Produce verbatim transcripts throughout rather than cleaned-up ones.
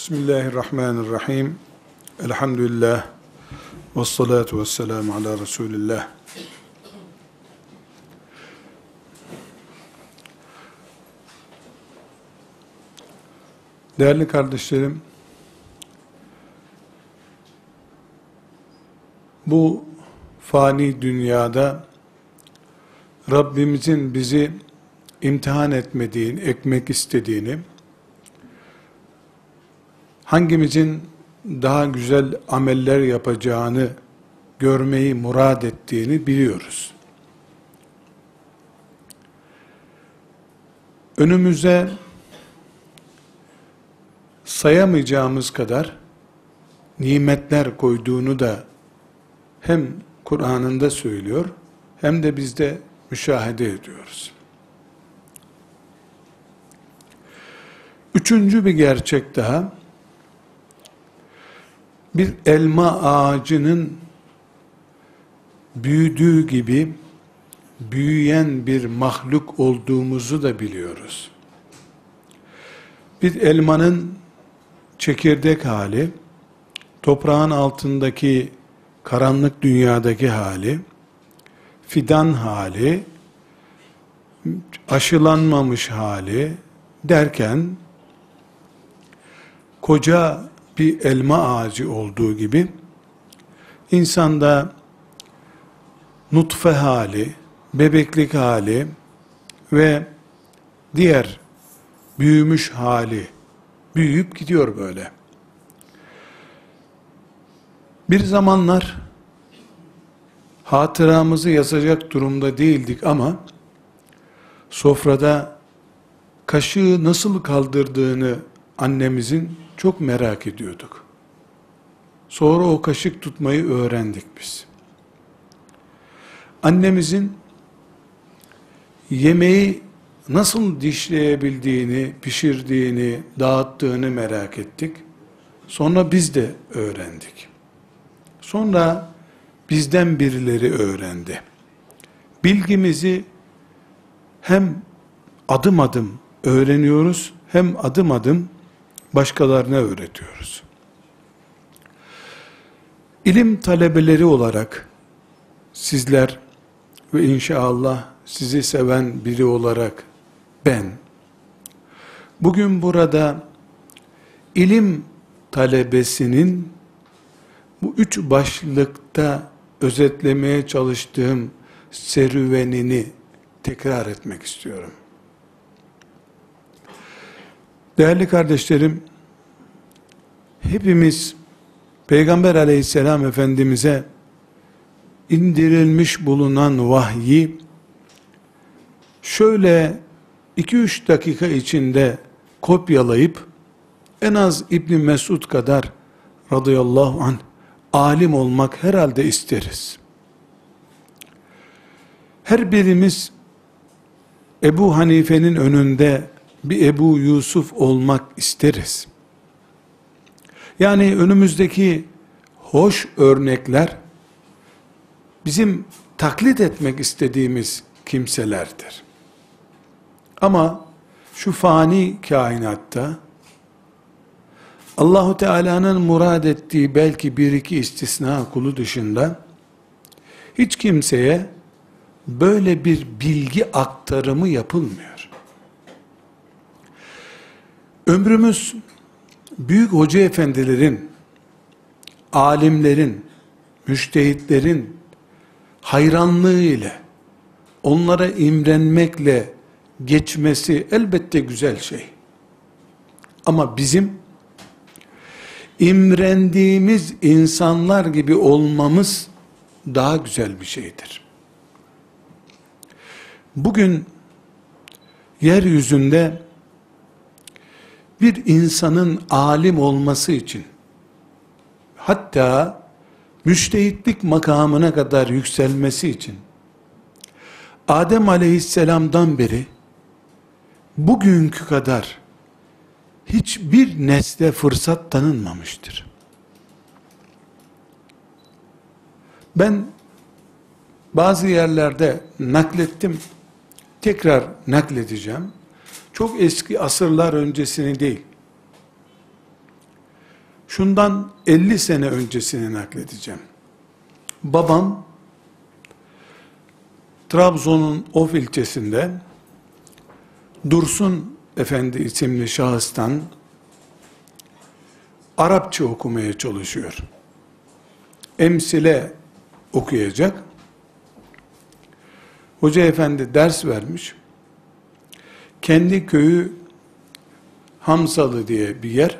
Bismillahirrahmanirrahim. Elhamdülillah. Vessalatu vesselamu ala Resulillah. Değerli kardeşlerim, bu fani dünyada Rabbimizin bizi imtihan etmediğini, ekmek istediğini, hangimizin daha güzel ameller yapacağını görmeyi murad ettiğini biliyoruz. Önümüze sayamayacağımız kadar nimetler koyduğunu da hem Kur'an'ında söylüyor, hem de biz de müşahede ediyoruz. Üçüncü bir gerçek daha, bir elma ağacının büyüdüğü gibi büyüyen bir mahluk olduğumuzu da biliyoruz. Bir elmanın çekirdek hali, toprağın altındaki karanlık dünyadaki hali, fidan hali, aşılanmamış hali derken, koca bir elma ağacı olduğu gibi, insanda nutfe hali, bebeklik hali ve diğer büyümüş hali büyüyüp gidiyor böyle. Bir zamanlar hatıramızı yazacak durumda değildik ama sofrada kaşığı nasıl kaldırdığını annemizin çok merak ediyorduk. Sonra o kaşık tutmayı öğrendik biz. Annemizin yemeği nasıl dişleyebildiğini, pişirdiğini, dağıttığını merak ettik. Sonra biz de öğrendik. Sonra bizden birileri öğrendi. Bilgimizi hem adım adım öğreniyoruz, hem adım adım başkalarına öğretiyoruz. İlim talebeleri olarak sizler ve inşallah sizi seven biri olarak ben, bugün burada ilim talebesinin bu üç başlıkta özetlemeye çalıştığım serüvenini tekrar etmek istiyorum. Değerli kardeşlerim, hepimiz Peygamber aleyhisselam Efendimiz'e indirilmiş bulunan vahyi şöyle iki üç dakika içinde kopyalayıp en az İbn Mesud kadar radıyallahu anh alim olmak herhalde isteriz. Her birimiz Ebu Hanife'nin önünde bir Ebu Yusuf olmak isteriz. Yani önümüzdeki hoş örnekler bizim taklit etmek istediğimiz kimselerdir. Ama şu fani kainatta Allahu Teala'nın murad ettiği belki bir iki istisna kulu dışında hiç kimseye böyle bir bilgi aktarımı yapılmıyor. Ömrümüz büyük hoca efendilerin, alimlerin, müştehitlerin hayranlığı ile, onlara imrenmekle geçmesi elbette güzel şey. Ama bizim imrendiğimiz insanlar gibi olmamız daha güzel bir şeydir. Bugün yeryüzünde bir insanın alim olması için, hatta müştehitlik makamına kadar yükselmesi için, Adem aleyhisselamdan beri bugünkü kadar hiçbir nesle fırsat tanınmamıştır. Ben bazı yerlerde naklettim, tekrar nakledeceğim. Çok eski asırlar öncesini değil. Şundan elli sene öncesini nakledeceğim. Babam Trabzon'un Of ilçesinde Dursun Efendi isimli şahıstan Arapça okumaya çalışıyor. Emsile okuyacak. Hoca efendi ders vermiş. Kendi köyü Hamsalı diye bir yer.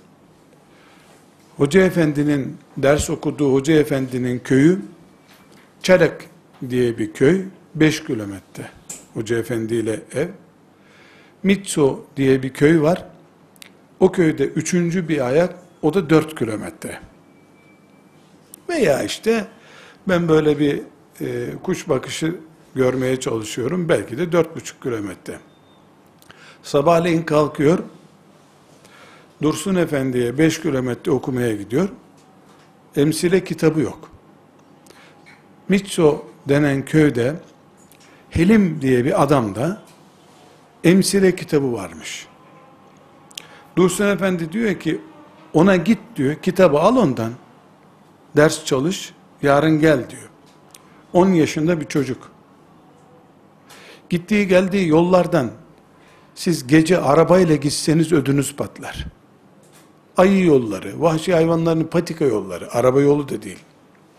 Hoca efendinin ders okuduğu hoca efendinin köyü Çelek diye bir köy. beş kilometre. Hoca efendi ile ev. Mitso diye bir köy var. O köyde üçüncü bir ayak, o da dört kilometre. Veya işte ben böyle bir e, kuş bakışı görmeye çalışıyorum. Belki de dört buçuk kilometre. Sabahleyin kalkıyor. Dursun Efendi'ye beş kilometre okumaya gidiyor. Emsile kitabı yok. Mitso denen köyde Helim diye bir adamda emsile kitabı varmış. Dursun Efendi diyor ki ona git diyor, kitabı al ondan, ders çalış, yarın gel diyor. on yaşında bir çocuk. Gittiği geldiği yollardan siz gece arabayla gitseniz ödünüz patlar. Ayı yolları, vahşi hayvanların patika yolları, araba yolu da değil.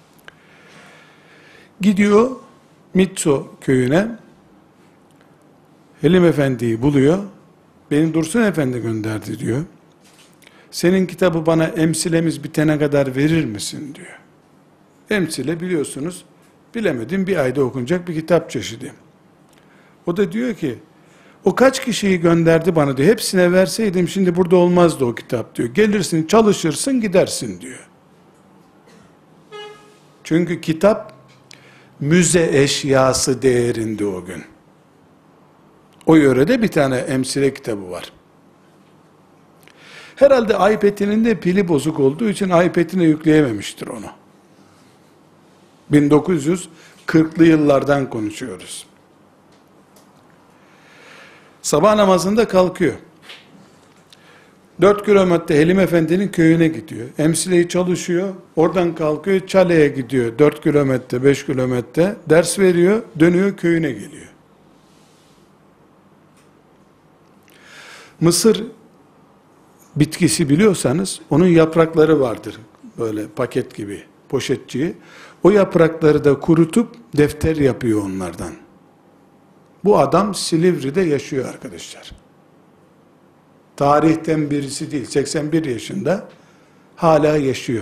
Gidiyor Mitso köyüne, Helim Efendi'yi buluyor, beni Dursun Efendi gönderdi diyor. Senin kitabı bana emsilemiz bitene kadar verir misin diyor. Emsile biliyorsunuz, bilemedim bir ayda okunacak bir kitap çeşidi. O da diyor ki, o kaç kişiyi gönderdi bana diyor, hepsine verseydim şimdi burada olmazdı o kitap diyor. Gelirsin, çalışırsın, gidersin diyor. Çünkü kitap, müze eşyası değerinde o gün. O yörede bir tane emsile kitabı var. Herhalde iPad'inin de pili bozuk olduğu için iPad'ine yükleyememiştir onu. bin dokuz yüz kırklı yıllardan konuşuyoruz. Sabah namazında kalkıyor. dört kilometre Helim Efendi'nin köyüne gidiyor. Emsileyi çalışıyor. Oradan kalkıyor, Çale'ye gidiyor. dört kilometre, beş kilometre. Ders veriyor, dönüyor köyüne geliyor. Mısır bitkisi biliyorsanız, onun yaprakları vardır. Böyle paket gibi, poşetçiği. O yaprakları da kurutup defter yapıyor onlardan. Bu adam Silivri'de yaşıyor arkadaşlar. Tarihten birisi değil, seksen bir yaşında hala yaşıyor.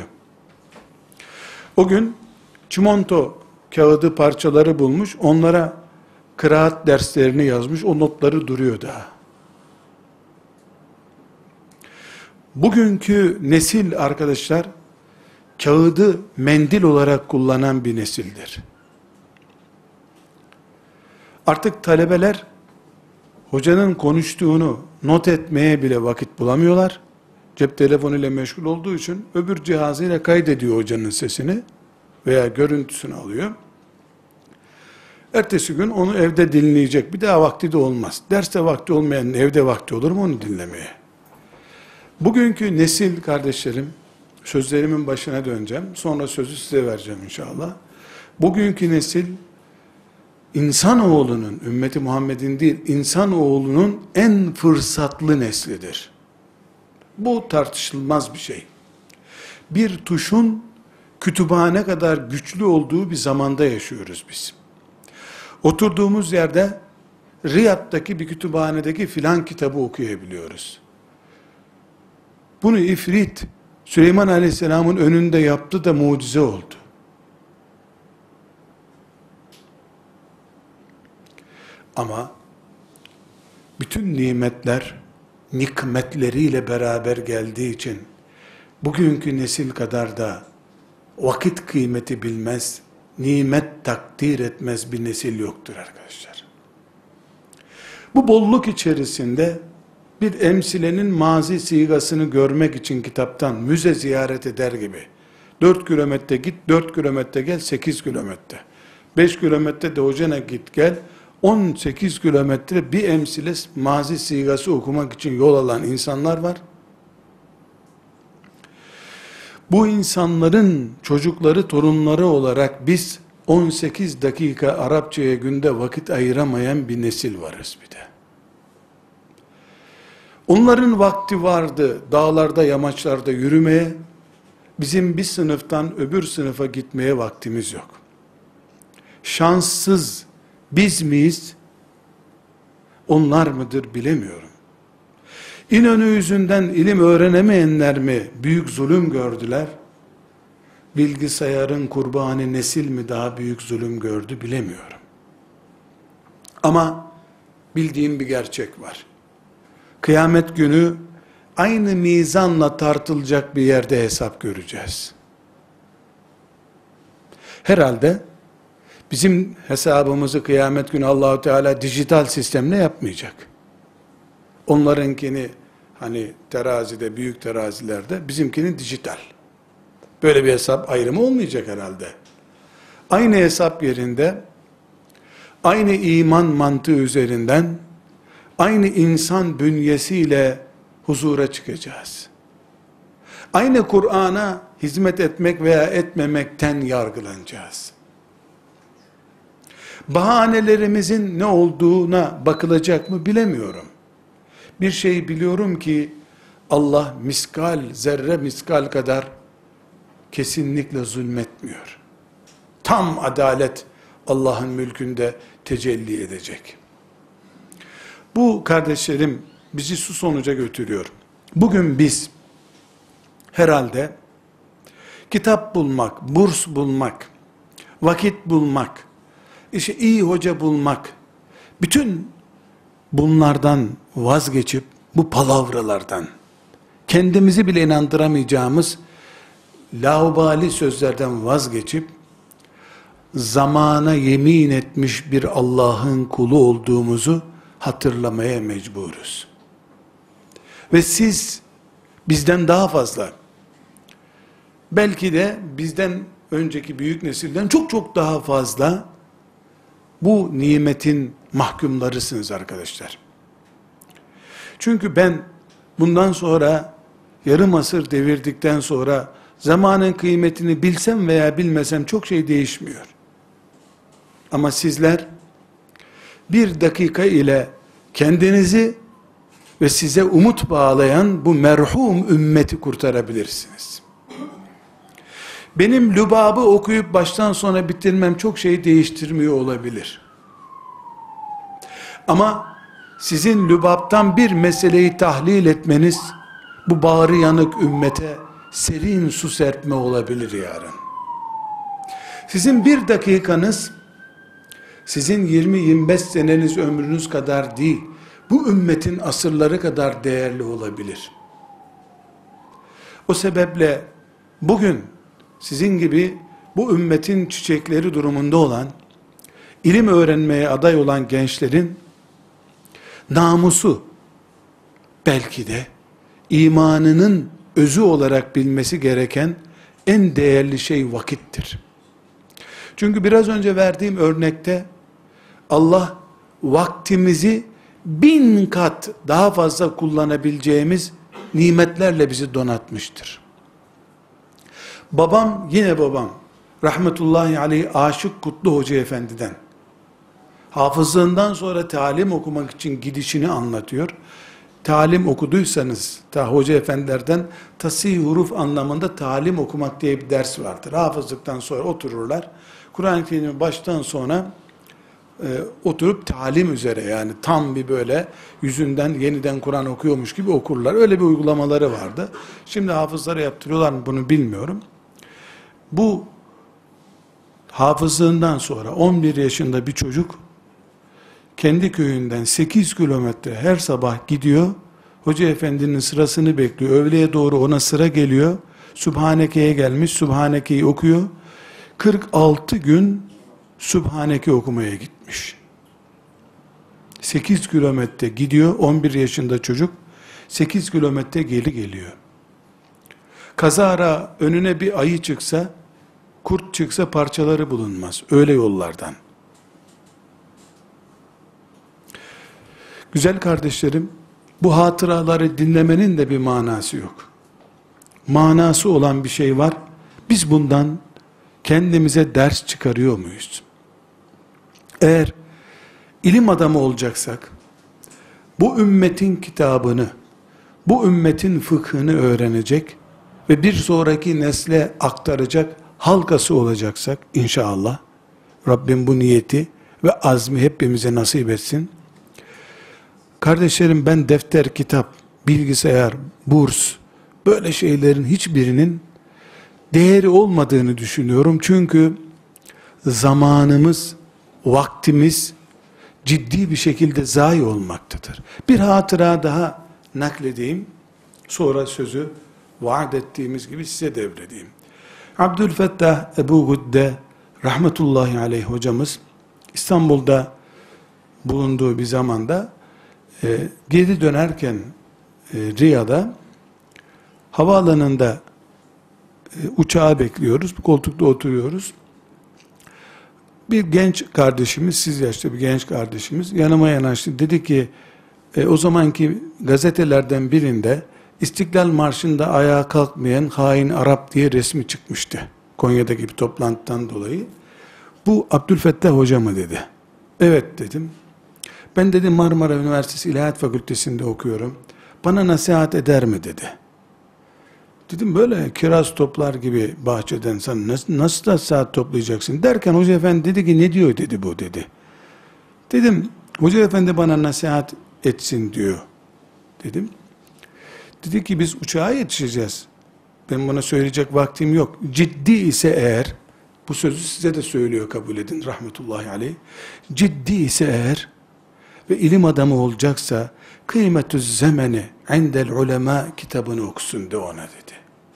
O gün çimento kağıdı parçaları bulmuş, onlara kıraat derslerini yazmış, o notları duruyor daha. Bugünkü nesil arkadaşlar, kağıdı mendil olarak kullanan bir nesildir. Artık talebeler, hocanın konuştuğunu not etmeye bile vakit bulamıyorlar. Cep telefonuyla meşgul olduğu için öbür cihazıyla kaydediyor hocanın sesini veya görüntüsünü alıyor. Ertesi gün onu evde dinleyecek. Bir daha vakti de olmaz. Derste vakti olmayan evde vakti olur mu onu dinlemeye? Bugünkü nesil kardeşlerim, sözlerimin başına döneceğim. Sonra sözü size vereceğim inşallah. Bugünkü nesil, İnsanoğlunun, ümmeti Muhammed'in değil, insanoğlunun en fırsatlı neslidir. Bu tartışılmaz bir şey. Bir tuşun kütüphane kadar güçlü olduğu bir zamanda yaşıyoruz biz. Oturduğumuz yerde Riyad'daki bir kütüphanedeki filan kitabı okuyabiliyoruz. Bunu İfrit, Süleyman Aleyhisselam'ın önünde yaptı da mucize oldu. Ama bütün nimetler nikmetleriyle beraber geldiği için bugünkü nesil kadar da vakit kıymeti bilmez, nimet takdir etmez bir nesil yoktur arkadaşlar. Bu bolluk içerisinde bir emsilenin mazi sigasını görmek için kitaptan müze ziyaret eder gibi dört kilometre git, dört kilometre gel, sekiz kilometre. beş kilometre de hocana git gel, on sekiz kilometre bir emsile mazi sigası okumak için yol alan insanlar var. Bu insanların çocukları, torunları olarak biz on sekiz dakika Arapçaya günde vakit ayıramayan bir nesil varız bir de. Onların vakti vardı dağlarda, yamaçlarda yürümeye, bizim bir sınıftan öbür sınıfa gitmeye vaktimiz yok. Şanssız biz miyiz, onlar mıdır bilemiyorum. İnönü yüzünden ilim öğrenemeyenler mi büyük zulüm gördüler? Bilgisayarın kurbanı nesil mi daha büyük zulüm gördü bilemiyorum. Ama bildiğim bir gerçek var. Kıyamet günü aynı mizanla tartılacak bir yerde hesap göreceğiz. Herhalde bizim hesabımızı kıyamet günü Allahu Teala dijital sistemle yapmayacak. Onlarınkini hani terazide, büyük terazilerde, bizimkini dijital. Böyle bir hesap ayrımı olmayacak herhalde. Aynı hesap yerinde, aynı iman mantığı üzerinden, aynı insan bünyesiyle huzura çıkacağız. Aynı Kur'an'a hizmet etmek veya etmemekten yargılanacağız. Bahanelerimizin ne olduğuna bakılacak mı bilemiyorum. Bir şey biliyorum ki, Allah miskal, zerre miskal kadar kesinlikle zulmetmiyor. Tam adalet Allah'ın mülkünde tecelli edecek. Bu kardeşlerim bizi şu sonuca götürüyor. Bugün biz herhalde kitap bulmak, burs bulmak, vakit bulmak, işte iyi hoca bulmak, bütün bunlardan vazgeçip, bu palavralardan, kendimizi bile inandıramayacağımız laubali sözlerden vazgeçip, zamana yemin etmiş bir Allah'ın kulu olduğumuzu hatırlamaya mecburuz. Ve siz bizden daha fazla, belki de bizden önceki büyük nesilden çok çok daha fazla bu nimetin mahkumlarısınız arkadaşlar. Çünkü ben bundan sonra, yarım asır devirdikten sonra, zamanın kıymetini bilsem veya bilmesem çok şey değişmiyor. Ama sizler bir dakika ile kendinizi ve size umut bağlayan bu merhum ümmeti kurtarabilirsiniz. Benim Lübab'ı okuyup baştan sona bitirmem çok şey değiştirmiyor olabilir. Ama sizin Lübab'tan bir meseleyi tahlil etmeniz, bu bağrı yanık ümmete serin su serpme olabilir yarın. Sizin bir dakikanız, sizin yirmi yirmi beş seneniz ömrünüz kadar değil, bu ümmetin asırları kadar değerli olabilir. O sebeple bugün sizin gibi bu ümmetin çiçekleri durumunda olan, ilim öğrenmeye aday olan gençlerin namusu, belki de imanının özü olarak bilmesi gereken en değerli şey vakittir. Çünkü biraz önce verdiğim örnekte Allah vaktimizi bin kat daha fazla kullanabileceğimiz nimetlerle bizi donatmıştır. Babam, yine babam, rahmetullahi aleyh Aşık Kutlu Hoca Efendi'den, hafızlığından sonra talim okumak için gidişini anlatıyor. Talim okuduysanız, ta hoca efendilerden tasih huruf anlamında talim okumak diye bir ders vardır. Hafızlıktan sonra otururlar. Kur'an-ı Kerim'i baştan sona e, oturup talim üzere, yani tam bir böyle yüzünden yeniden Kur'an okuyormuş gibi okurlar. Öyle bir uygulamaları vardı. Şimdi hafızlara yaptırıyorlar mı bunu bilmiyorum. Bu hafızlığından sonra on bir yaşında bir çocuk kendi köyünden sekiz kilometre her sabah gidiyor. Hoca efendinin sırasını bekliyor. Öğleye doğru ona sıra geliyor. Sübhaneke'ye gelmiş. Sübhaneke'yi okuyor. kırk altı gün Sübhaneke okumaya gitmiş. sekiz kilometre gidiyor. on bir yaşında çocuk. sekiz kilometre geri geliyor. Kazara önüne bir ayı çıksa, kurt çıksa parçaları bulunmaz. Öyle yollardan. Güzel kardeşlerim, bu hatıraları dinlemenin de bir manası yok. manası olan bir şey var. Biz bundan kendimize ders çıkarıyor muyuz? Eğer ilim adamı olacaksak, bu ümmetin kitabını, bu ümmetin fıkhını öğrenecek ve bir sonraki nesle aktaracak halkası olacaksak inşallah, Rabbim bu niyeti ve azmi hepimize nasip etsin. Kardeşlerim, ben defter, kitap, bilgisayar, burs, böyle şeylerin hiçbirinin değeri olmadığını düşünüyorum. Çünkü zamanımız, vaktimiz ciddi bir şekilde zayi olmaktadır. Bir hatıra daha nakledeyim. Sonra sözü vaat ettiğimiz gibi size devredeyim. Abdülfettah Ebu Gudde rahmetullahi aleyh hocamız İstanbul'da bulunduğu bir zamanda e, geri dönerken e, Riyad'a havaalanında e, uçağı bekliyoruz. Koltukta oturuyoruz. Bir genç kardeşimiz, siz yaşta bir genç kardeşimiz yanıma yanaştı. Dedi ki e, o zamanki gazetelerden birinde İstiklal Marşı'nda ayağa kalkmayan hain Arap diye resmi çıkmıştı. Konya'daki bir toplantıdan dolayı. Bu Abdülfettah Hoca mı dedi. Evet dedim. Ben dedim Marmara Üniversitesi İlahiyat Fakültesi'nde okuyorum. Bana nasihat eder mi dedi. Dedim böyle kiraz toplar gibi bahçeden sen nasıl, nasıl da saat toplayacaksın derken Hoca Efendi dedi ki ne diyor dedi bu dedi. Dedim Hoca Efendi bana nasihat etsin diyor dedim. Dedi ki biz uçağa yetişeceğiz. Ben buna söyleyecek vaktim yok. Ciddi ise eğer, bu sözü size de söylüyor, kabul edin rahmetullahi aleyh. Ciddi ise eğer ve ilim adamı olacaksa kıymetü zemeni indel ulema kitabını okusun de ona dedi.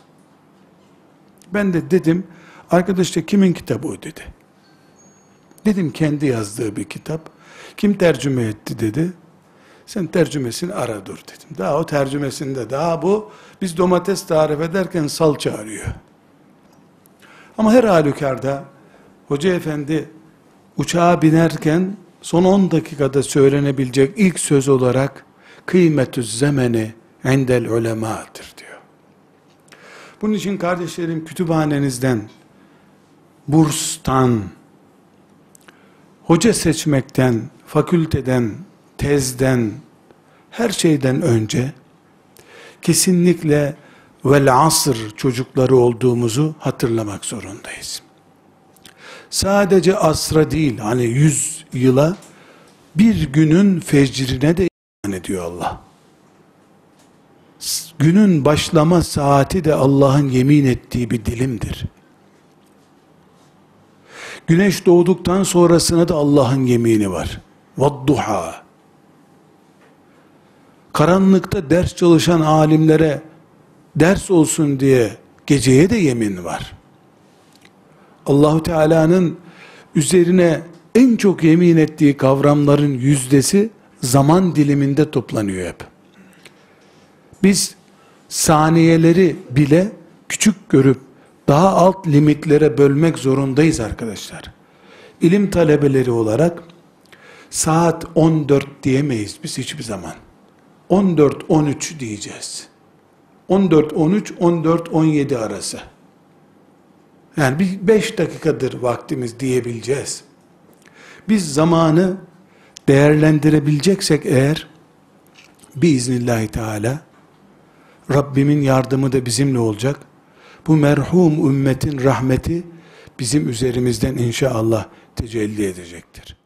Ben de dedim arkadaş da kimin kitabı o dedi. Dedim kendi yazdığı bir kitap. Kim tercüme etti dedi. Sen tercümesini ara dur dedim. Daha o tercümesinde, daha bu biz domates tarif ederken salça arıyor. Ama her halükarda Hoca Efendi uçağa binerken son on dakikada söylenebilecek ilk söz olarak kıymetü zemeni indel ulemadır diyor. Bunun için kardeşlerim kütüphanenizden, burstan, hoca seçmekten, fakülteden, tezden, her şeyden önce kesinlikle vel asr çocukları olduğumuzu hatırlamak zorundayız. Sadece asra değil, hani yüz yıla, bir günün fecrine de iman ediyor Allah. Günün başlama saati de Allah'ın yemin ettiği bir dilimdir. Güneş doğduktan sonrasına da Allah'ın yemini var. Vadduha. Karanlıkta ders çalışan alimlere ders olsun diye geceye de yemin var. Allahu Teala'nın üzerine en çok yemin ettiği kavramların yüzdesi zaman diliminde toplanıyor hep. Biz saniyeleri bile küçük görüp daha alt limitlere bölmek zorundayız arkadaşlar. İlim talebeleri olarak saat on dört diyemeyiz biz hiçbir zaman. on dört on üç diyeceğiz. on dört on üç, on dört on yedi arası. Yani bir beş dakikadır vaktimiz diyebileceğiz. Biz zamanı değerlendirebileceksek eğer, biiznillahü teala, Rabbimin yardımı da bizimle olacak. Bu merhum ümmetin rahmeti bizim üzerimizden inşallah tecelli edecektir.